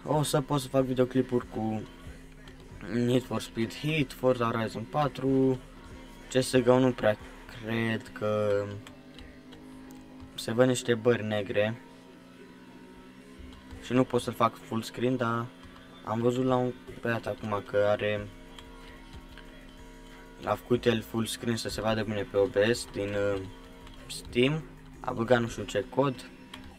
O să pot să fac videoclipuri cu Need for Speed Heat, Forza Horizon 4, CSGO nu prea cred că se văd niște bări negre și nu pot să-l fac full screen, dar am văzut la un băiat acum că a făcut el full screen să se vadă bine pe OBS din Steam, a băgat nu știu ce cod.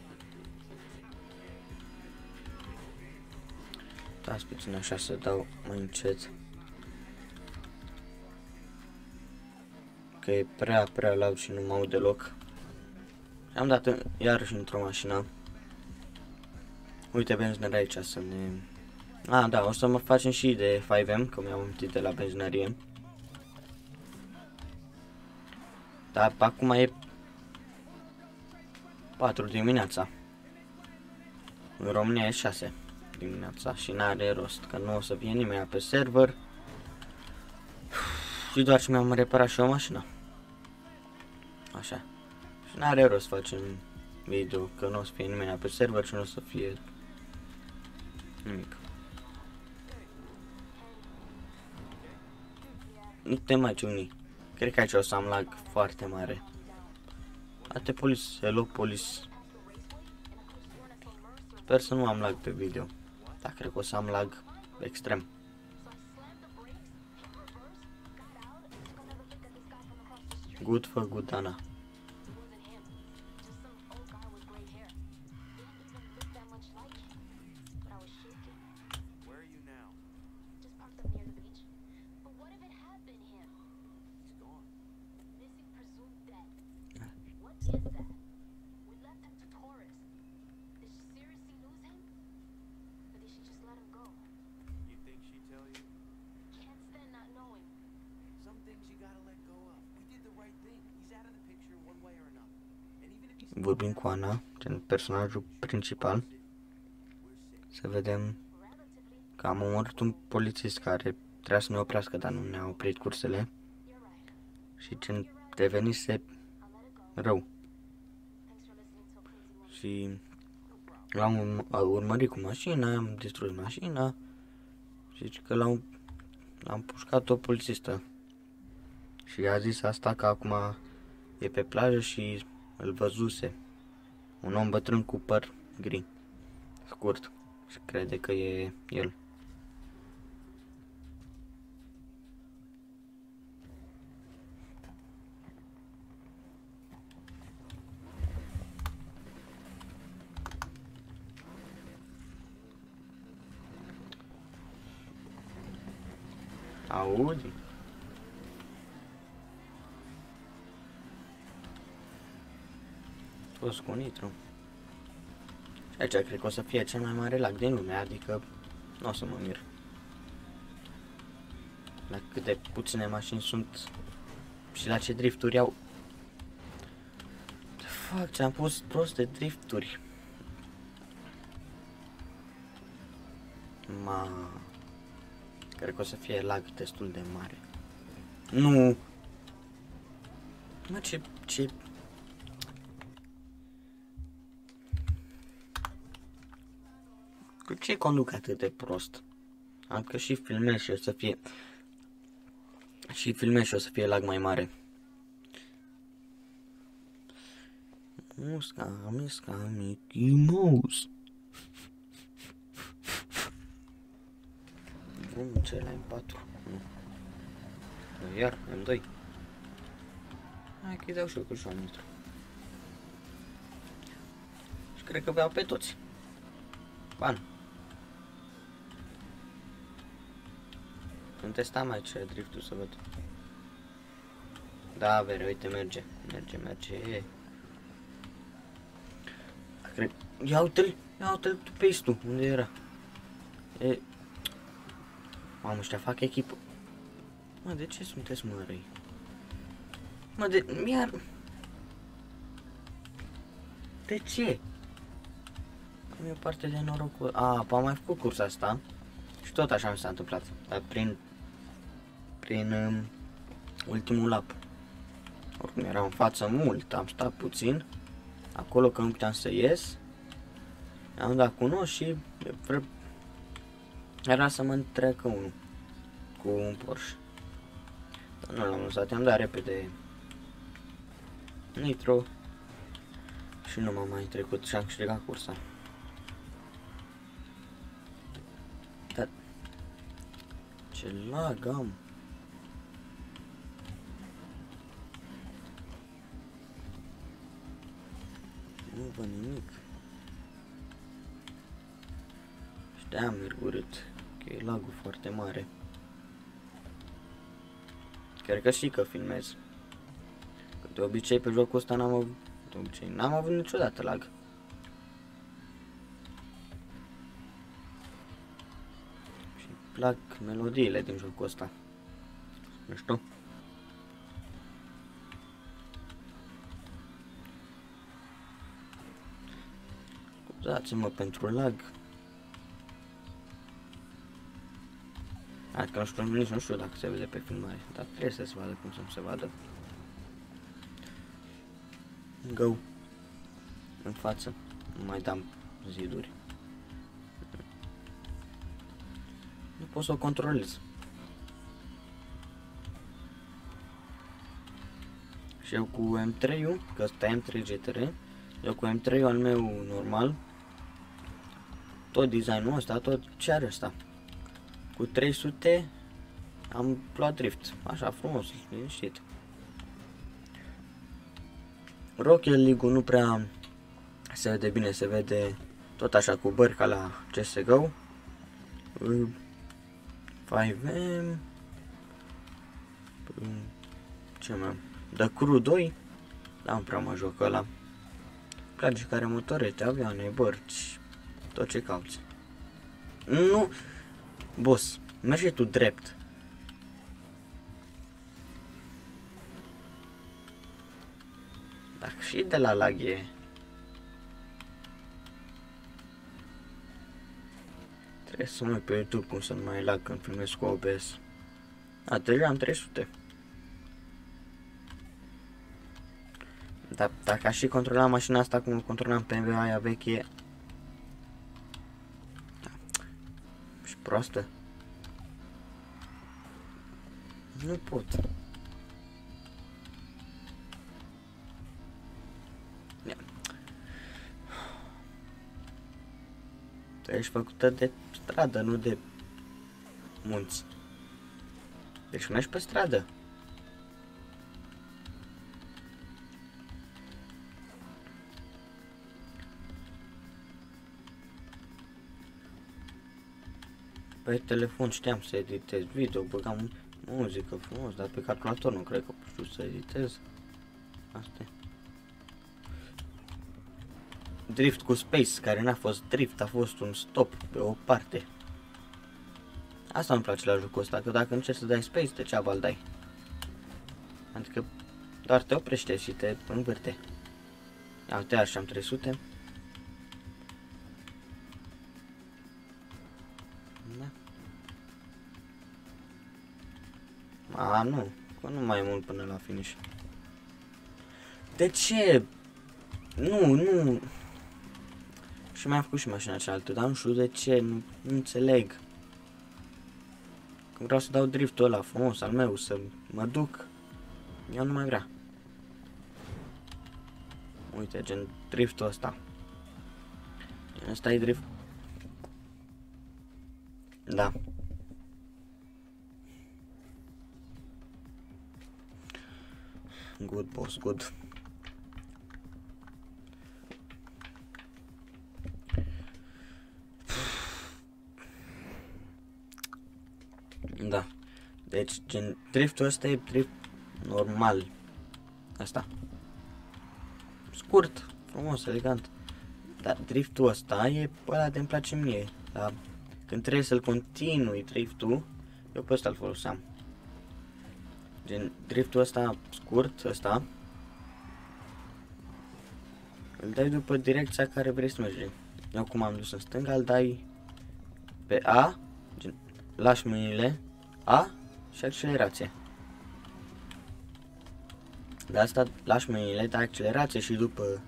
Dați puțin așa să dau mai încet, că e prea loud și nu mă aud deloc. Am dat iarăși într-o mașină. Uite benzinăria aici să ne... da, o să mă facem și de 5M, că mi-am amintit de la benzinărie. Dar acum e 4 dimineața. În România e 6 dimineața și n-are rost, că nu o să fie nimeni pe server. Și doar ce mi-am reparat și o mașină. Așa. Și n-are rost să facem video, că nu o să fie nimeni pe server și nu o să fie nimic. Nu te mai ciuni. Cred că aici o să am lag foarte mare. Ate police, hello police. Sper să nu am lag pe video. Dar cred că o să am lag extrem. Good for good, Ana. Vorbim cu Ana, gen personajul principal. Să vedem că am omorât un polițist care trebuia să ne oprească, dar nu ne-a oprit cursele. Și gen devenise rău. Și l-am urmărit cu mașina, am distrus mașina. Și zice că l-am pușcat o polițistă. Și a zis asta că acum e pe plajă și îl văzuse. Un om bătrân cu păr gri, scurt, și crede că e el. Auzi? Toți cu nitru. Și aici cred că o să fie cel mai mare lag din lume, adică nu o să mă mir. La cât de puține mașini sunt și la ce drifturi au. Fuck, ce-am pus prost de drifturi. Cred că o să fie lag destul de mare. Nu! Mă, ce... Cu ce conduc atât de prost? Adică și filmez și o să fie... Și filmez și o să fie lag mai mare. Musca, Mickey Mouse. Bun, ce la M4? Nu. Iar, M2. Hai că-i dau și eu cu șoanitru. Și cred că beau pe toți. Ban. Când testam aici driftul să văd. Da, vere, uite, merge. Merge. Cred... Ia uite-l tu pe istu, unde era? Mamă, ăștia fac echipă. Mă, de ce sunteți mă răi? Mă, de ce? Am eu parte de noroc. Am mai făcut cursa asta. Și tot așa mi s-a întâmplat. Dar prin ultimul lap. Oricum era în față mult. Am stat puțin. Acolo că nu puteam să ies. Am dat cu nou și Era să mă treacă unul cu un Porsche. Dar nu l-am lăsat, i-am dat repede nitro și nu m-am mai trecut și am câștigat cursa. Dar ce lag am! Nu văd nimic. Și de-aia am mergurit, că e lagul foarte mare. Chiar că știi că filmez. Că de obicei pe jocul ăsta n-am avut niciodată lag. Și îmi plac melodiile din jocul ăsta. Nu știu. Scuzați-mă pentru lag. Adică nici nu știu dacă se vede pe filmare, dar trebuie să se vadă cum să nu se vadă. Go. În față. Nu mai dam ziduri. Nu pot să o controlez. Și eu cu M3-ul, că ăsta e M3 GTR, eu cu M3-ul al meu normal, tot designul ăsta, tot ce are ăsta. Cu 300 am luat drift, așa frumos, liniștit. Rocket League-ul nu prea se vede bine, se vede tot așa cu bări ca la CSGO. 5M. Ce mai am? The Crew 2. Da, nu prea mă joc ăla. Place care motorete, avioane, bărci, tot ce cauți. Nu, boss, mergi tu drept. Dacă și de la lag e. Trebuie să mă uit pe YouTube cum să nu mai lag când filmez cu OBS. A, deja am 300. Dar dacă aș și controla mașina asta cum controlam BMW aia veche. Da. Și proastă. Nu pot. Tu ești făcută de stradă, nu de munți. Deci nu ești pe stradă. Pe telefon știam să editez video, băgam muzică frumos, dar pe calculator nu cred că știu să editez. Asta e. Drift cu space, care n-a fost drift, a fost un stop pe o parte. Asta îmi place la jocul ăsta, că dacă încerci să dai space, degeaba îl dai. Adică doar te oprește și te învârte. Ia uite, așa am 300. Da. A, nu, că nu mai e mult până la finish. De ce? Nu. Și mai am făcut și mașina cealaltă, dar nu știu de ce, nu înțeleg. Când vreau să dau driftul ăla frumos al meu, să mă duc, eu nu mai vrea. Uite, gen driftul ăsta. Ăsta e drift. Da. Good boss, good. Da. Deci, gen, driftul ăsta e drift normal. Asta. Scurt, frumos, elegant. Dar driftul ăsta e ăla de-mi place mie. Dar când trebuie să-l continui driftul, eu pe ăsta-l foloseam. Gen, driftul ăsta scurt, ăsta, îl dai după direcția care vrei să mergi. Eu cum am dus în stânga, îl dai pe A, gen, lași mâinile, A și accelerație. De asta lași mâinile, dai accelerație și după...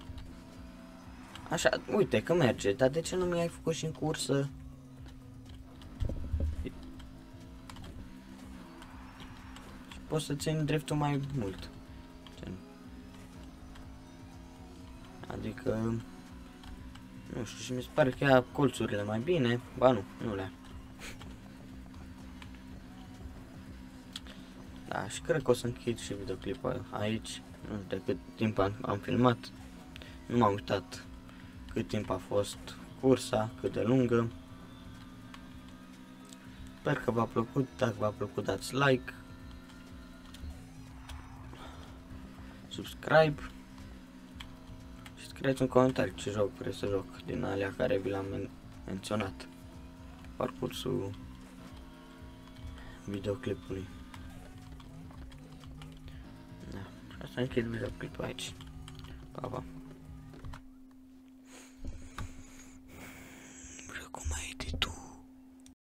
Așa, uite că merge, dar de ce nu mi-ai făcut și în cursă? poți să țin driftul mai mult. Adică, nu știu, și mi se pare că ia colțurile mai bine. Ba nu le-a. Da, și cred că o să închid și videoclipul aici. Nu știu de cât timp am filmat. Nu m-am uitat cât timp a fost cursa, cât de lungă. Sper că v-a plăcut. Dacă v-a plăcut, dați like, subscribe și scrieți un comentariu ce joc vreți să joc din alea care vi le-am menționat parcursul videoclipului. Da, și asta închid videoclipul aici. Pa, pa. Cum ai tu?